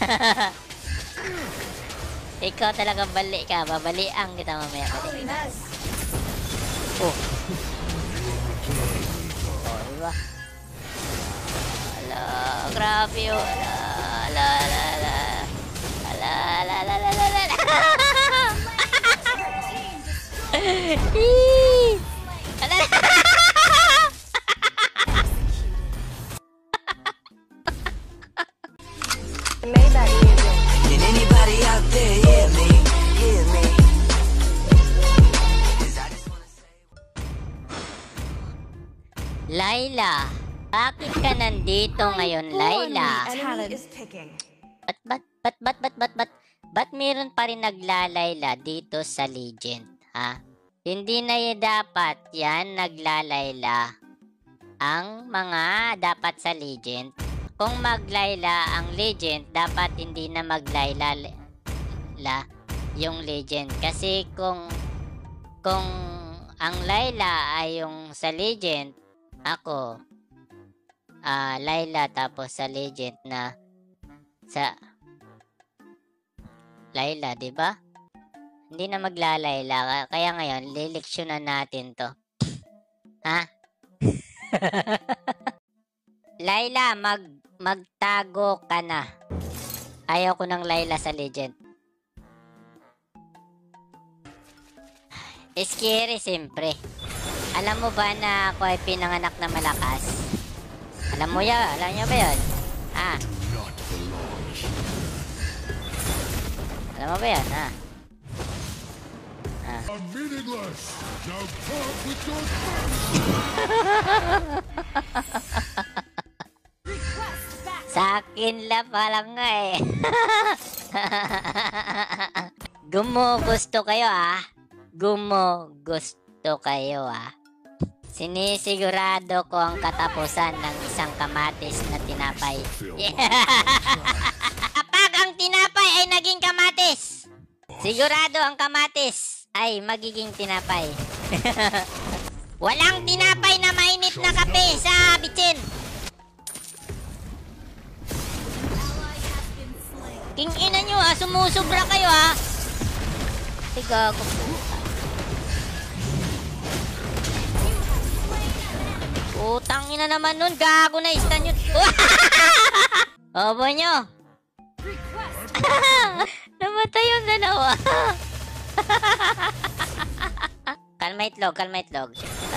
Ikaw talaga bali ka. Babalian kita mamaya. Oh. Oh, diba? Ala, grabe yun. Ala, ala, ala. Ala, ala, ala, ala, ala, ala. Ala, ala. Can anybody out there hear me? Hear me? Layla, bakit ka nandito ngayon, Layla? Ba't meron pa rin naglalayla dito sa Legend, ha? Hindi na dapat yan naglalayla ang mga dapat sa Legend. Kung maglayla ang Legend, dapat hindi na maglayla yung Legend. Kasi kung ang Layla ay yung sa Legend, ako, Layla tapos sa Legend na sa Layla, di ba? Hindi na maglalayla. Kaya ngayon, lileksyonan natin to. Ha? Layla, magtago ka na. Ayaw ko ng Layla sa Legend. Scary, siyempre. Alam mo ba na ako ay pinanganak na malakas? Alam mo yan? Alam nyo ba yun? Ha? Alam mo ba yan? Ha? Ha? Sa akin lang palang nga eh. Gumugusto kayo ah. Gumugusto kayo ah. Sinisigurado ko ang katapusan ng isang kamatis na tinapay. Kapag ang tinapay ay naging kamatis, sigurado ang kamatis ay magiging tinapay. Walang tinapay na mainit na kape sa bitsin. King ina nyo ha, sumusubra kayo ha. Tiga ko po. Utang ina naman nun, gago na istan yun. Obo nyo. Namatay yung dalawa. Kalma itlog, kalma itlog.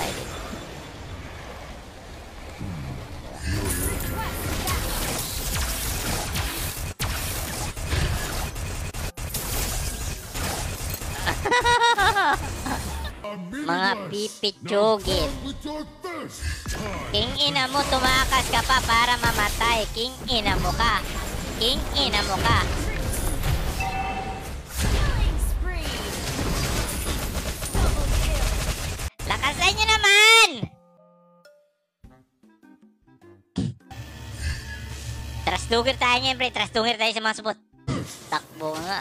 Mga pipitsugin. King ina mo, tumakas ka pa para mamatay. King ina mo ka. King ina mo ka. Lakasan nyo naman! Trasduger tayo ngayon, pre. Trasduger tayo sa mga supot. Takbo nga.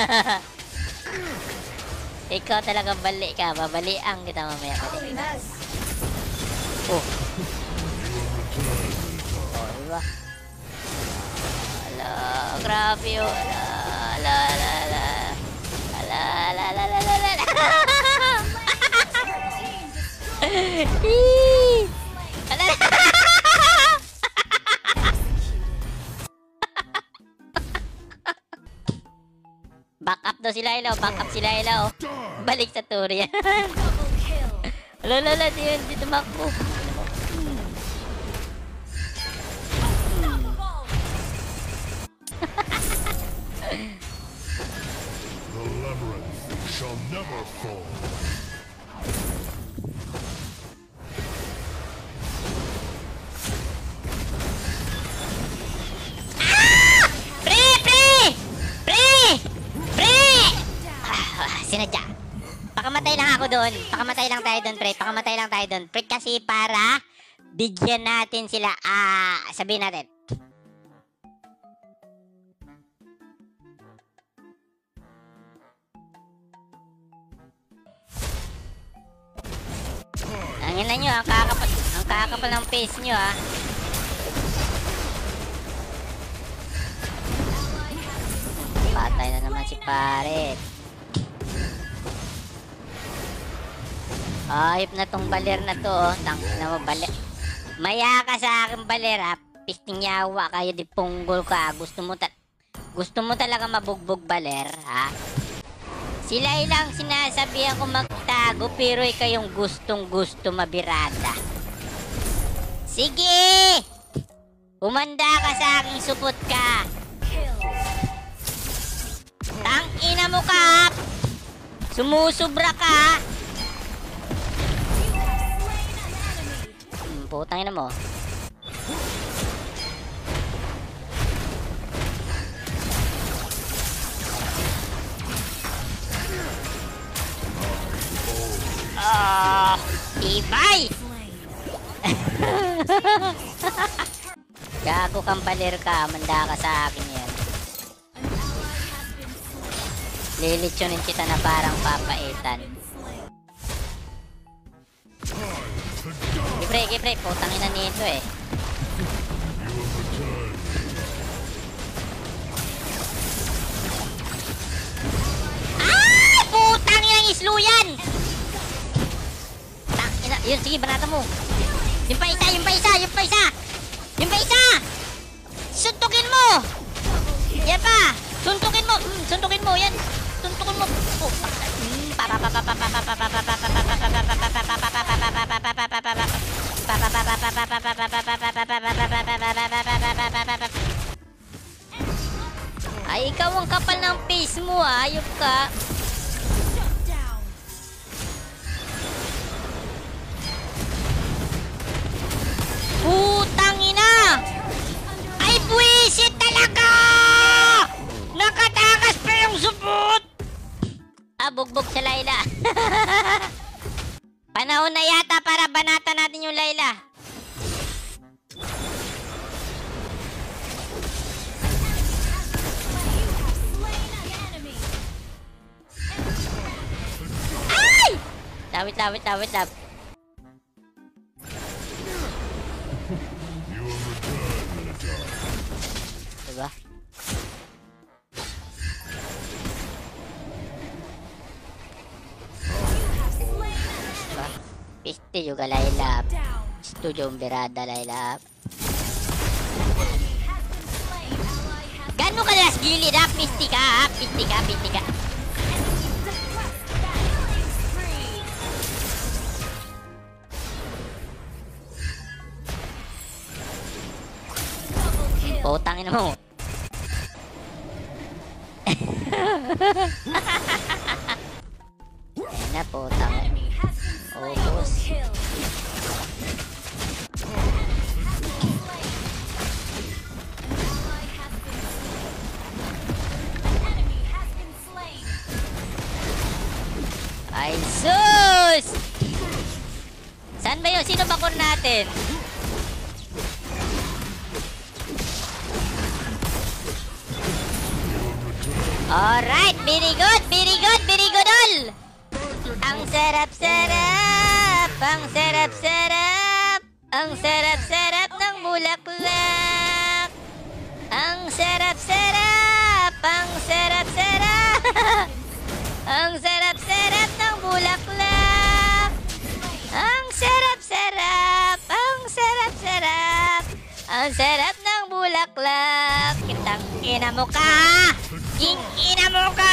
Ikaw talaga bali ka. Babalian kita mamaya. Oh. Oh, diba? Ala, grabe yun. Ala, ala, ala. Ala, ala, ala, ala, ala, ala. Ala, ala. Back up daw sila ilaw. Back up sila ilaw. Balik sa Turian. Lala, di tumakbo. The labyrinth shall never fall. Sinadya. Pakamatay lang ako doon. Pakamatay lang tayo doon, pre. Pakamatay lang tayo doon. Pre, kasi para bigyan natin sila. Sabihin natin. Ang ina nyo, ang kakapal ng face nyo, si pare. Ayop na tong baler na to, oh. Tang na mo, baler. Maya ka sa akin, baler, ha. Pisting yawa kayo, di punggol ka. Gusto mo talaga mabugbog, baler, ha? Sila ilang sinasabihan ko magtago, pero ikaw yung gustong-gusto mabirada. Sige! Umanda ka sa aking supot ka. Tangina mo ka! Sumusubra ka! Putang ina mo. Ibay! Gago kang baler ka, manda ka sa akin yan. Lilitsunin kita na parang papaitan. Gipre, putang ina nito eh. Ah! Putang ina ng islo yan! Tangina, yun, sige, banata mo. Yung pa isa! Suntukin mo! Yan pa! Suntukin mo, yan! Suntukin mo! Ay, ikaw ang kapal ng face mo, ayop ka. Putang ina! Ay, buwisit talaga! Nakatakas pa yung supot! Bugbog sa Layla. Panahon na yata para banata natin yung Layla. Ay! Lawit. Diba? Piste juga Layla. Studio Umberada Layla. Gano'n ka na gilid ha? Piste ka. Putang ina mo. Ayan na, putang. Obos. Ay, sus! Saan ba yun? Sino bakor natin? Alright, very good all! Ang sarap-sarap ng bulaklak. Ang sarap-sarap ng bulaklak. Ang sarap ng bulaklak. Kitang-ina mo ka! King-ina mo ka!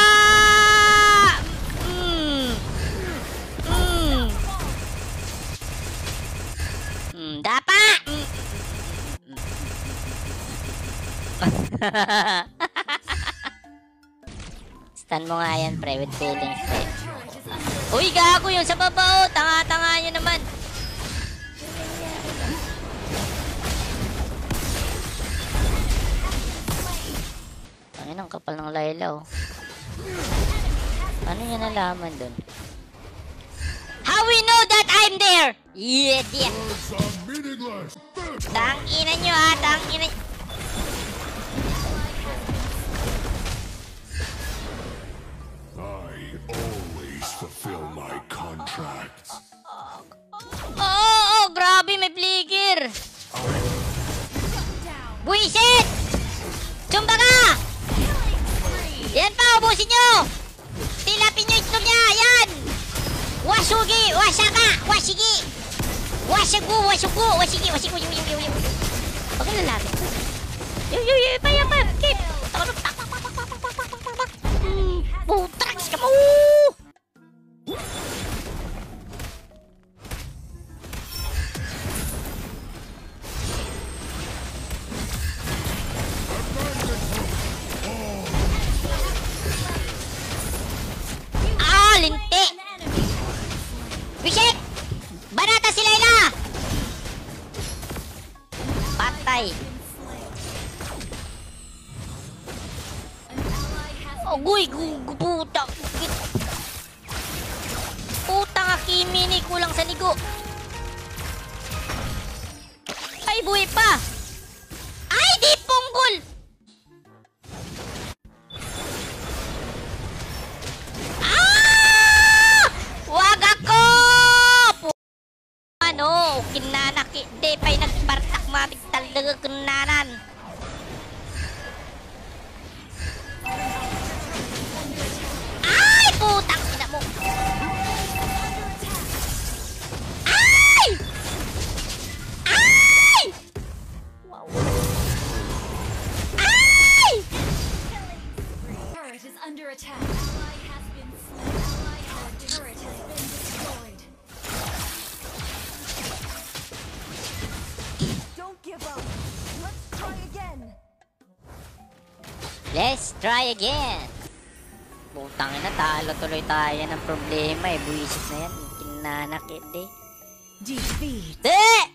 Dapa! Stun mo nga yan, pre, with feelings, pre. Uy, gago yun sa baba, oh. Tanga-tanga nyo naman. Ang kapal ng Layla, oh. Ano yan nalaman dun? How we know that I'm there? Yeah. Tangina nyo, ha? Tangina. I always fulfill my contracts. Oh, grabe, may flicker. Buisit! Tsumba ka! Yan pa! Ayusin nyo! Tilapin nyo itlog niya! Yan! Wasugi! Wasaka! Wasigi! Wasagu! Wasugu! Wasigi! Wasigu! Huwag ka lalapit. Paya! Kip! Putraks ka mo! Linti! Bishek! Banata si Layla! Patay! Agoy! Puta! Puta nga Kimi ni kulang sa ligo! Ay buhay pa! Ay di punggol! Wag ako! Ano? Kinanaki. Di pa'y nagpartak matik talaga kunanan. Ay! Putang ina mo! Ay! Ay! Wow. Ay! Turret is under attack. Ally has been slain. Our turret has been destroyed. Don't give up. Let's try again. Let's try again. Putang ina, talo tuloy tayo ng problema eh. Buwisit na yan. Kinanakit eh. Defeat. Di!